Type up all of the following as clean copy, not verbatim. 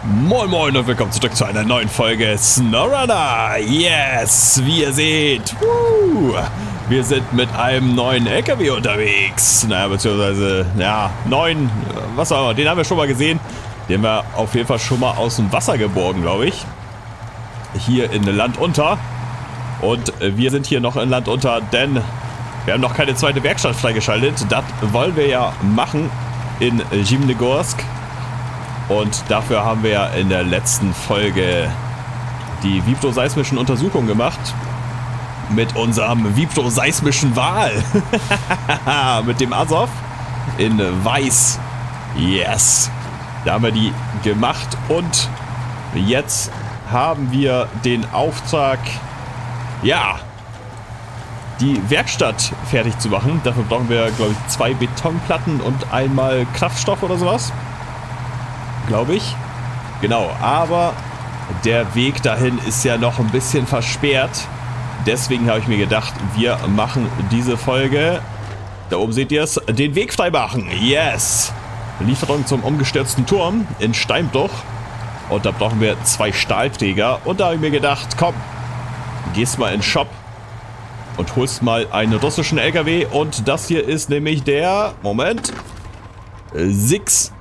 Moin Moin und willkommen zurück zu einer neuen Folge SnowRunner. Yes, wie ihr seht, wir sind mit einem neuen LKW unterwegs. Naja, beziehungsweise, ja, neuen, was auch immer, den haben wir schon mal gesehen. Den haben wir auf jeden Fall schon mal aus dem Wasser geborgen, glaube ich. Hier in Land unter. Und wir sind hier noch in Land unter, denn wir haben noch keine zweite Werkstatt freigeschaltet. Das wollen wir ja machen in Zimnegorsk. Und dafür haben wir ja in der letzten Folge die vibroseismischen Untersuchungen gemacht. Mit unserem vibroseismischen Wal. Mit dem Azov in Weiß. Yes. Da haben wir die gemacht. Und jetzt haben wir den Auftrag, ja, die Werkstatt fertig zu machen. Dafür brauchen wir, glaube ich, 2 Betonplatten und einmal Kraftstoff oder sowas. Glaube ich. Genau, aber der Weg dahin ist ja noch ein bisschen versperrt. Deswegen habe ich mir gedacht, wir machen diese Folge, da oben seht ihr es, den Weg frei machen. Yes! Lieferung zum umgestürzten Turm in Steinbruch. Und da brauchen wir 2 Stahlträger. Und da habe ich mir gedacht, komm, gehst mal in den Shop und holst mal einen russischen LKW. Und das hier ist nämlich der, Moment, Six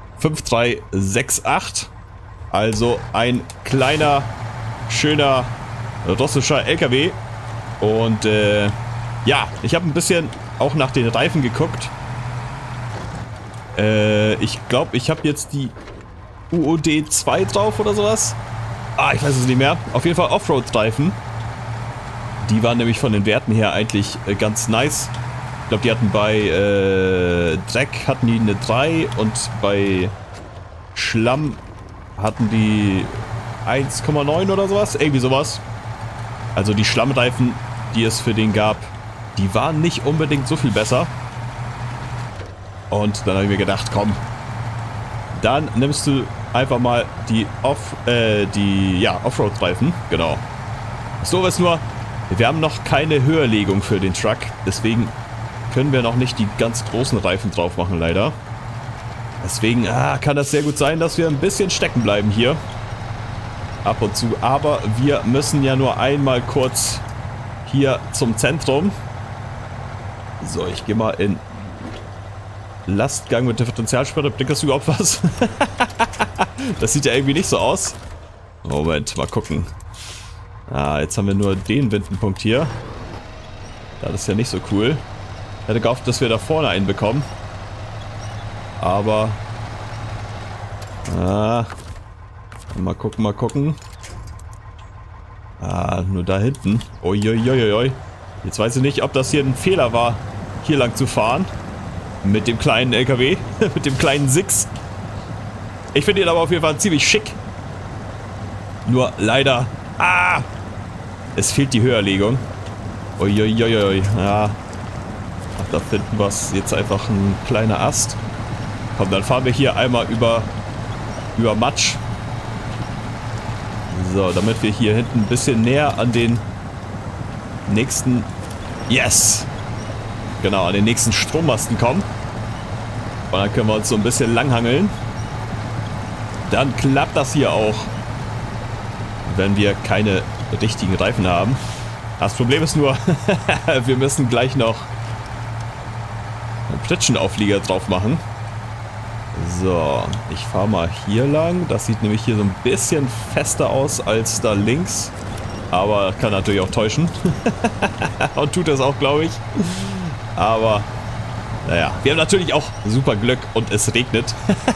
5368, also ein kleiner, schöner russischer LKW. Und ja, ich habe ein bisschen auch nach den Reifen geguckt. Ich glaube, ich habe jetzt die UOD 2 drauf oder sowas. Ich weiß es nicht mehr. Auf jeden Fall Offroad-Reifen. Die waren nämlich von den Werten her eigentlich ganz nice. Ich glaube, die hatten bei Dreck hatten die eine 3 und bei Schlamm hatten die 1,9 oder sowas. Irgendwie sowas. Also die Schlammreifen, die es für den gab, die waren nicht unbedingt so viel besser. Und dann habe ich mir gedacht, komm, dann nimmst du einfach mal die Offroad-Reifen. Genau. So ist nur, wir haben noch keine Höherlegung für den Truck. Deswegen können wir noch nicht die ganz großen Reifen drauf machen, leider. Deswegen kann das sehr gut sein, dass wir ein bisschen stecken bleiben hier. Ab und zu. Aber wir müssen ja nur einmal kurz hier zum Zentrum. So, ich gehe mal in Lastgang mit Differentialsperre. Bringt das überhaupt was? Das sieht ja irgendwie nicht so aus. Moment, mal gucken. Jetzt haben wir nur den Windenpunkt hier. Das ist ja nicht so cool. Ich hätte gehofft, dass wir da vorne einen bekommen. Aber mal gucken, mal gucken. Nur da hinten. Uiuiuiui. Jetzt weiß ich nicht, ob das hier ein Fehler war, hier lang zu fahren. Mit dem kleinen LKW. Mit dem kleinen Six. Ich finde ihn aber auf jeden Fall ziemlich schick. Nur leider. Es fehlt die Höherlegung. Uiuiuiui. Ja. Da finden wir es jetzt einfach ein kleiner Ast. Komm, dann fahren wir hier einmal über Matsch. So, damit wir hier hinten ein bisschen näher an den nächsten... Yes! Genau, an den nächsten Strommasten kommen. Und dann können wir uns so ein bisschen langhangeln. Dann klappt das hier auch, wenn wir keine richtigen Reifen haben. Das Problem ist nur, wir müssen gleich noch einen Pritschenauflieger drauf machen. So, ich fahre mal hier lang. Das sieht nämlich hier so ein bisschen fester aus als da links. Aber kann natürlich auch täuschen. Und tut das auch, glaube ich. Aber, naja, wir haben natürlich auch super Glück und es regnet.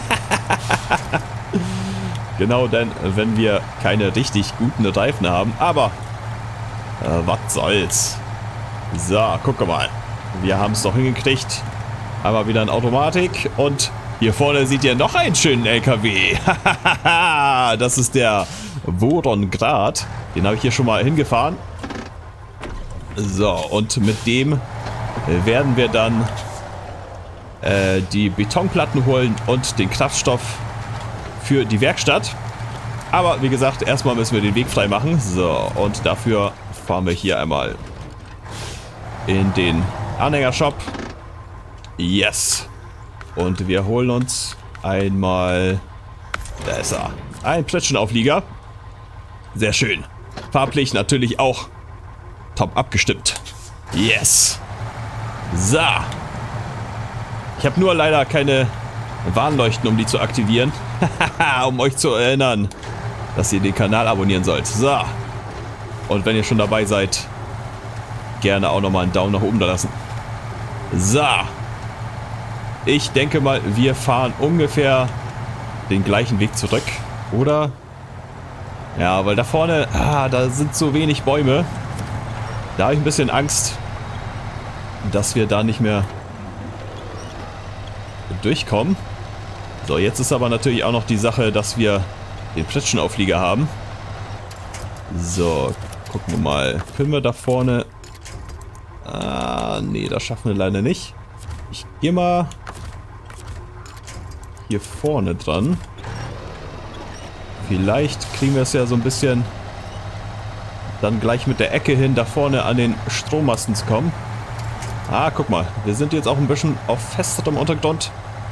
Genau, denn wenn wir keine richtig guten Reifen haben. Aber, was soll's. So, guck mal. Wir haben es doch hingekriegt. Einmal wieder in Automatik und... Hier vorne seht ihr noch einen schönen LKW. Das ist der Vorongrad. Den habe ich hier schon mal hingefahren. So, und mit dem werden wir dann die Betonplatten holen und den Kraftstoff für die Werkstatt. Aber wie gesagt, erstmal müssen wir den Weg frei machen. So, und dafür fahren wir hier einmal in den Anhängershop. Yes. Und wir holen uns einmal Da ist er. Ein Pritschenauflieger. Sehr schön. Farblich natürlich auch top abgestimmt. Yes. So. Ich habe nur leider keine Warnleuchten, um die zu aktivieren. Um euch zu erinnern, dass ihr den Kanal abonnieren sollt. So. Und wenn ihr schon dabei seid, gerne auch nochmal einen Daumen nach oben da lassen. So. Ich denke mal, wir fahren ungefähr den gleichen Weg zurück. Oder? Ja, weil da vorne, da sind so wenig Bäume. Da habe ich ein bisschen Angst, dass wir da nicht mehr durchkommen. So, jetzt ist aber natürlich auch noch die Sache, dass wir den Pritschenauflieger haben. So, gucken wir mal. Können wir da vorne... nee, das schaffen wir leider nicht. Ich gehe mal hier vorne dran. Vielleicht kriegen wir es ja so ein bisschen dann gleich mit der Ecke hin, da vorne an den Strommasten zu kommen. Guck mal. Wir sind jetzt auch ein bisschen auf festerem Untergrund.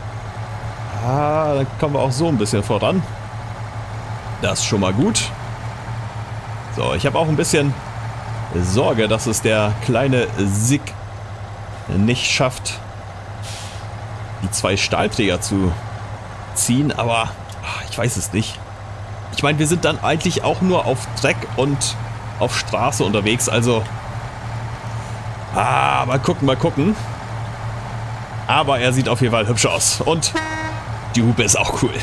Dann kommen wir auch so ein bisschen voran. Das ist schon mal gut. So, ich habe auch ein bisschen Sorge, dass es der kleine Sig nicht schafft, die 2 Stahlträger zu ziehen, aber ich weiß es nicht. Ich meine, wir sind dann eigentlich auch nur auf Dreck und auf Straße unterwegs, also mal gucken, mal gucken. Aber er sieht auf jeden Fall hübsch aus und die Hupe ist auch cool.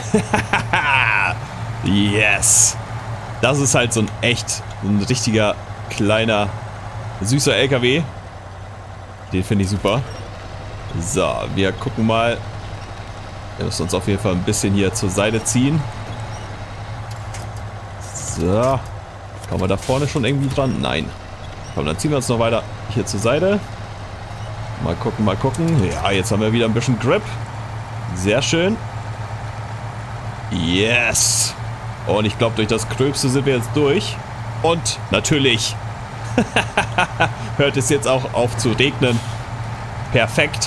Yes. Das ist halt so ein richtiger kleiner süßer LKW. Den finde ich super. So, wir gucken mal. Wir müssen uns auf jeden Fall ein bisschen hier zur Seite ziehen. So. Kommen wir da vorne schon irgendwie dran? Nein. Komm, dann ziehen wir uns noch weiter hier zur Seite. Mal gucken, mal gucken. Ja, jetzt haben wir wieder ein bisschen Grip. Sehr schön. Yes. Und ich glaube, durch das Gröbste sind wir jetzt durch. Und natürlich hört es jetzt auch auf zu regnen. Perfekt.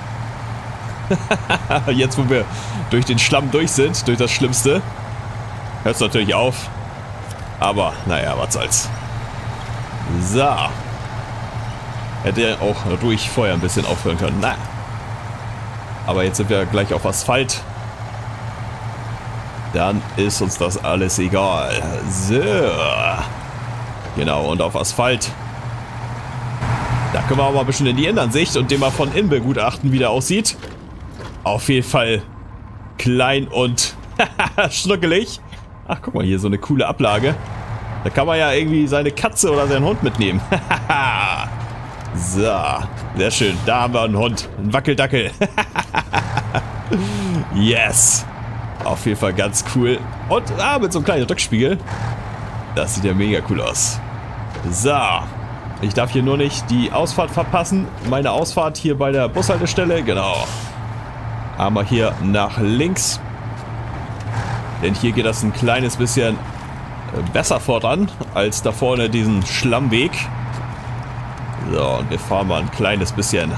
Jetzt, wo wir durch den Schlamm durch sind, durch das Schlimmste, hört es natürlich auf. Aber, naja, was soll's. So. Hätte auch ruhig vorher ein bisschen aufhören können. Na. Aber jetzt sind wir gleich auf Asphalt. Dann ist uns das alles egal. So. Genau, und auf Asphalt. Da können wir auch mal ein bisschen in die Innenansicht und den mal von innen begutachten, wie der aussieht. Auf jeden Fall klein und schnuckelig. Ach, guck mal, hier so eine coole Ablage. Da kann man ja irgendwie seine Katze oder seinen Hund mitnehmen. So, sehr schön. Da haben wir einen Hund. Einen Wackeldackel. Yes. Auf jeden Fall ganz cool. Und mit so einem kleinen Rückspiegel. Das sieht ja mega cool aus. So. Ich darf hier nur nicht die Ausfahrt verpassen. Meine Ausfahrt hier bei der Bushaltestelle. Genau. Aber hier nach links. Denn hier geht das ein kleines bisschen besser voran als da vorne diesen Schlammweg. So, und wir fahren mal ein kleines bisschen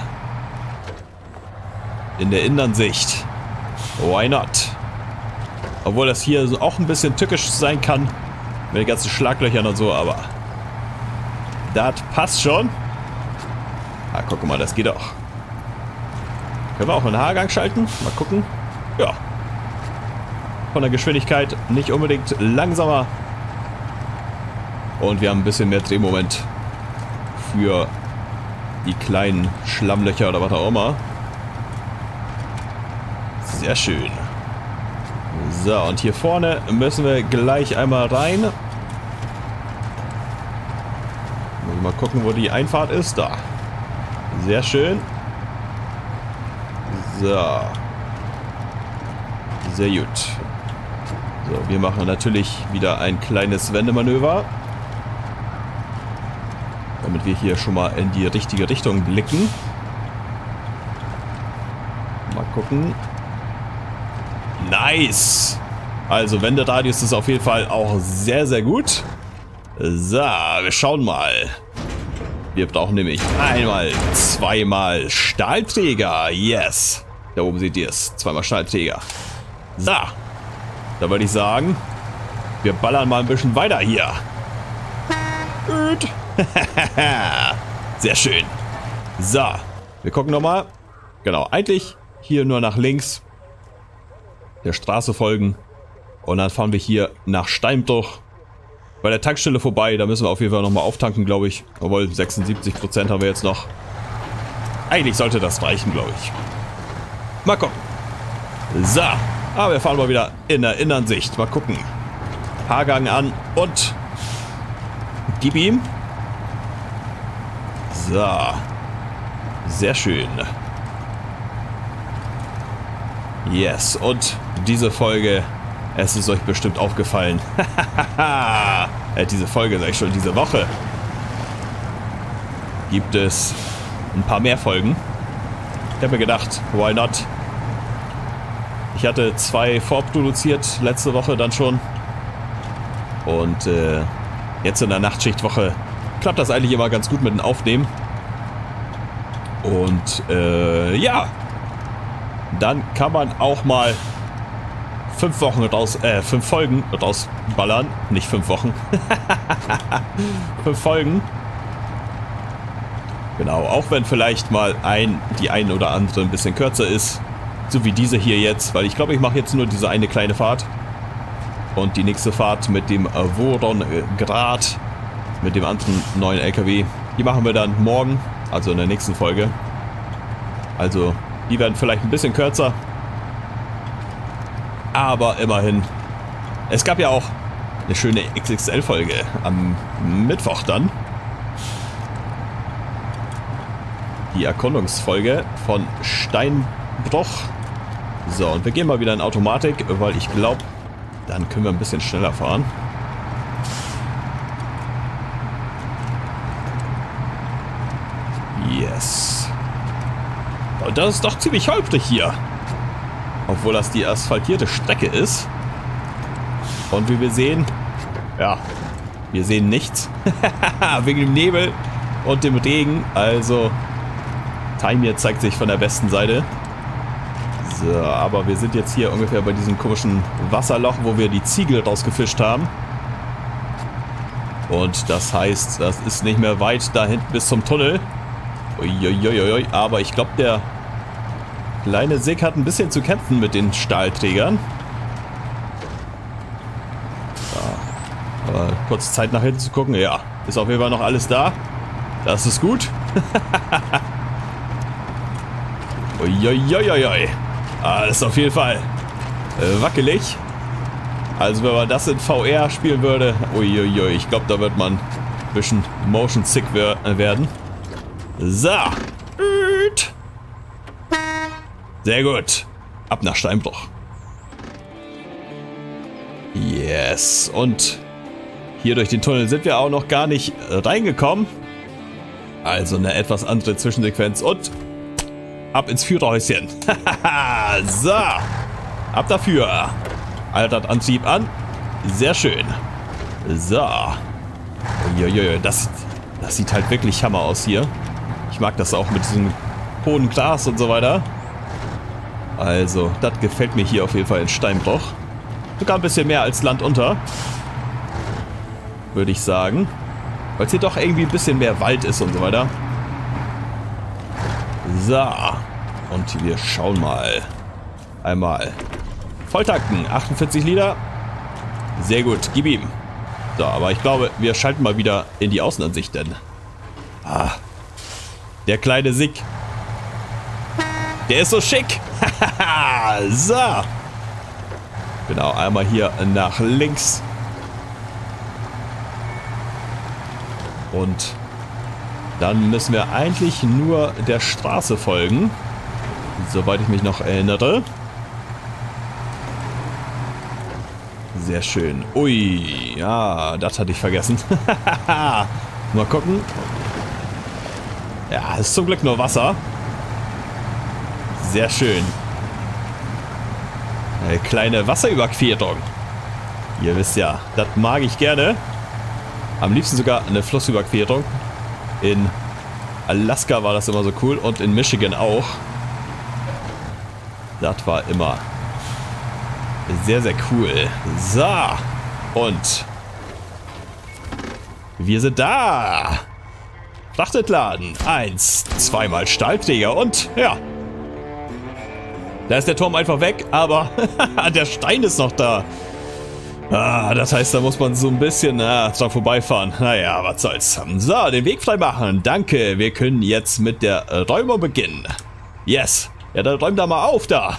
in der Innenansicht. Why not? Obwohl das hier so auch ein bisschen tückisch sein kann. Mit den ganzen Schlaglöchern und so, aber das passt schon. Guck mal, das geht auch. Können wir auch einen Haargang schalten? Mal gucken. Ja. Von der Geschwindigkeit nicht unbedingt langsamer. Und wir haben ein bisschen mehr Drehmoment für die kleinen Schlammlöcher oder was auch immer. Sehr schön. So, und hier vorne müssen wir gleich einmal rein. Mal gucken, wo die Einfahrt ist. Da. Sehr schön. So. Sehr gut. So, wir machen natürlich wieder ein kleines Wendemanöver. Damit wir hier schon mal in die richtige Richtung blicken. Mal gucken. Nice! Also Wenderadius ist auf jeden Fall auch sehr, sehr gut. So, wir schauen mal. Wir brauchen nämlich einmal, zweimal Stahlträger. Yes! Da oben seht ihr es. Zweimal Stahlträger. So. Da würde ich sagen, wir ballern mal ein bisschen weiter hier. Sehr schön. So, wir gucken nochmal. Genau, eigentlich hier nur nach links der Straße folgen. Und dann fahren wir hier nach Steinbruch. Bei der Tankstelle vorbei, da müssen wir auf jeden Fall nochmal auftanken, glaube ich. Obwohl, 76% haben wir jetzt noch. Eigentlich sollte das reichen, glaube ich. Mal gucken. So, aber wir fahren mal wieder in der Innensicht. Mal gucken. Haargang an und gib ihm. So. Sehr schön. Yes, und diese Folge, es ist euch bestimmt aufgefallen. Diese Folge, sag ich schon, diese Woche gibt es ein paar mehr Folgen. Ich habe mir gedacht, why not? Ich hatte 2 vorproduziert, letzte Woche dann schon. Und jetzt in der Nachtschichtwoche klappt das eigentlich immer ganz gut mit dem Aufnehmen. Und ja, dann kann man auch mal 5 Folgen rausballern. Nicht 5 Wochen. 5 Folgen. Genau, auch wenn vielleicht mal die ein oder andere ein bisschen kürzer ist. So wie diese hier jetzt, weil ich glaube, ich mache jetzt nur diese eine kleine Fahrt. Und die nächste Fahrt mit dem Woron Grad, mit dem anderen neuen LKW, die machen wir dann morgen, also in der nächsten Folge. Also, die werden vielleicht ein bisschen kürzer. Aber immerhin. Es gab ja auch eine schöne XXL-Folge am Mittwoch dann. Die Erkundungsfolge von Steinbruch. So, und wir gehen mal wieder in Automatik, weil ich glaube, dann können wir ein bisschen schneller fahren. Yes. Und das ist doch ziemlich holprig hier. Obwohl das die asphaltierte Strecke ist. Und wie wir sehen, ja, wir sehen nichts. Wegen dem Nebel und dem Regen. Also, Taimir zeigt sich von der besten Seite. So, aber wir sind jetzt hier ungefähr bei diesem komischen Wasserloch, wo wir die Ziegel rausgefischt haben. Und das heißt, das ist nicht mehr weit da hinten bis zum Tunnel. Uiuiuiui, aber ich glaube, der kleine Sig hat ein bisschen zu kämpfen mit den Stahlträgern. Ja, aber kurz Zeit nach hinten zu gucken. Ja, ist auf jeden Fall noch alles da. Das ist gut. Uiuiuiui. Das ist auf jeden Fall wackelig. Also wenn man das in VR spielen würde, uiuiui, ich glaube, da wird man ein bisschen motion sick werden. So. Sehr gut. Ab nach Steinbruch. Yes. Und hier durch den Tunnel sind wir auch noch gar nicht reingekommen. Also eine etwas andere Zwischensequenz. Und ab ins Führerhäuschen. So. Ab dafür. Altert Antrieb an. Sehr schön. So. Uiuiui, das sieht halt wirklich Hammer aus hier. Ich mag das auch mit diesem hohen Glas und so weiter. Also, das gefällt mir hier auf jeden Fall in Steinbruch. Sogar ein bisschen mehr als Land unter. Würde ich sagen. Weil es hier doch irgendwie ein bisschen mehr Wald ist und so weiter. So. Und wir schauen mal. Einmal volltanken. 48 Liter. Sehr gut. Gib ihm. So, aber ich glaube, wir schalten mal wieder in die Außenansicht, denn der kleine Sig, der ist so schick. So. Genau, einmal hier nach links. Und dann müssen wir eigentlich nur der Straße folgen. Soweit ich mich noch erinnere. Sehr schön. Ui, ja, das hatte ich vergessen. Mal gucken. Ja, ist zum Glück nur Wasser. Sehr schön. Eine kleine Wasserüberquerung. Ihr wisst ja, das mag ich gerne. Am liebsten sogar eine Flussüberquerung. In Alaska war das immer so cool und in Michigan auch. Das war immer Sehr, sehr cool. So. Und wir sind da. Fracht entladen. 1, 2-mal Stahlträger und ja. Da ist der Turm einfach weg, aber der Stein ist noch da. Ah, das heißt, da muss man so ein bisschen dran vorbeifahren. Naja, was soll's. So, den Weg frei machen. Danke, wir können jetzt mit der Räumung beginnen. Yes. Ja, dann räum da mal auf da.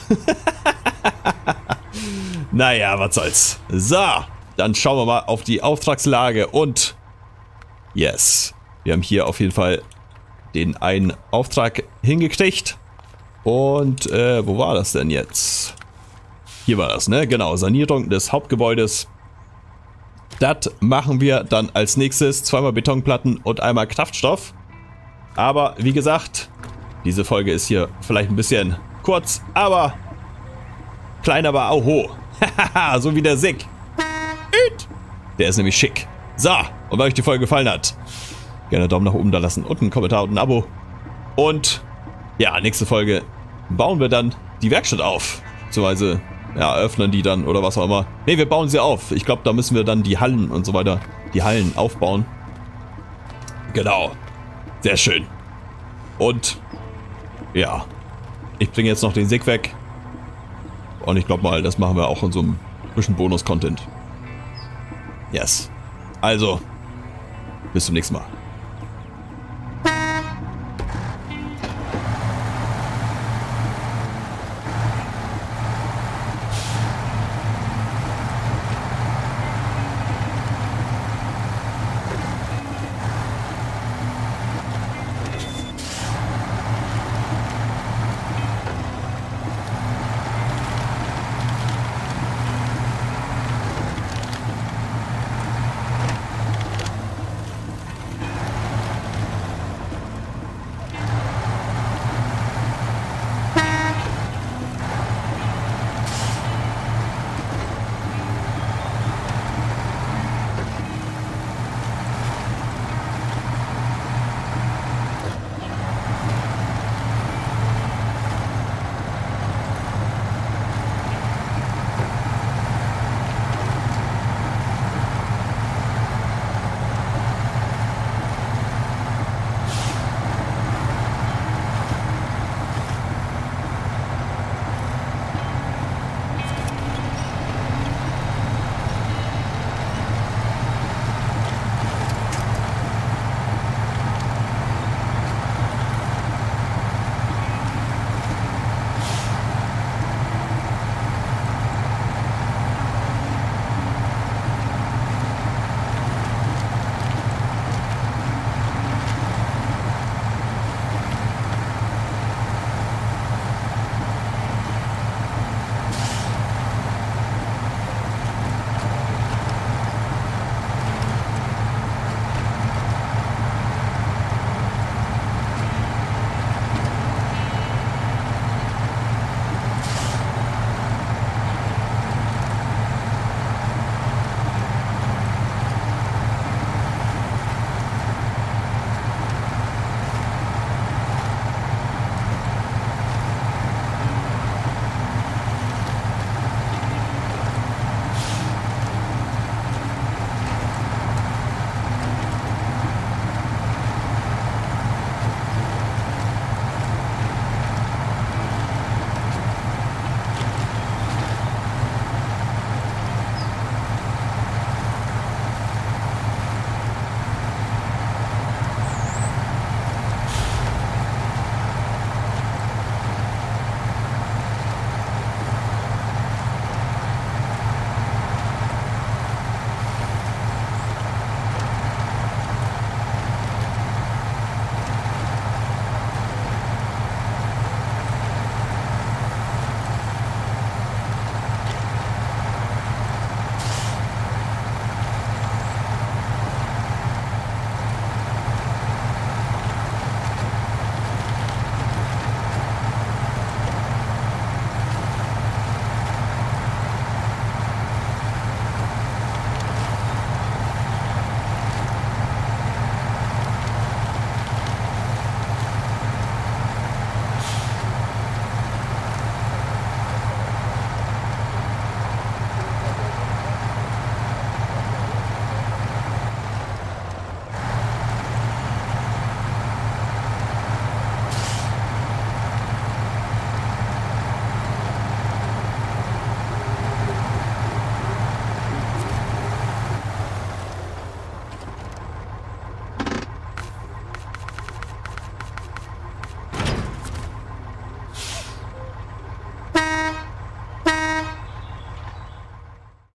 Naja, was soll's. So, dann schauen wir mal auf die Auftragslage und yes. Wir haben hier auf jeden Fall den einen Auftrag hingekriegt. Und, wo war das denn jetzt? Hier war das, ne? Genau, Sanierung des Hauptgebäudes. Das machen wir dann als nächstes. 2-mal Betonplatten und einmal Kraftstoff. Aber, wie gesagt, diese Folge ist hier vielleicht ein bisschen kurz, aber klein, aber auch hoch. Hahaha, so wie der Sick. Der ist nämlich schick. So, und wenn euch die Folge gefallen hat, gerne einen Daumen nach oben da lassen und einen Kommentar und ein Abo. Und ja, nächste Folge bauen wir dann die Werkstatt auf. Beziehungsweise, ja, öffnen die dann oder was auch immer. Ne, wir bauen sie auf. Ich glaube, da müssen wir dann die Hallen und so weiter, die Hallen aufbauen. Genau. Sehr schön. Und ja, ich bringe jetzt noch den Sick weg. Und ich glaube mal, das machen wir auch in so einem bisschen Bonus-Content. Yes. Also, bis zum nächsten Mal.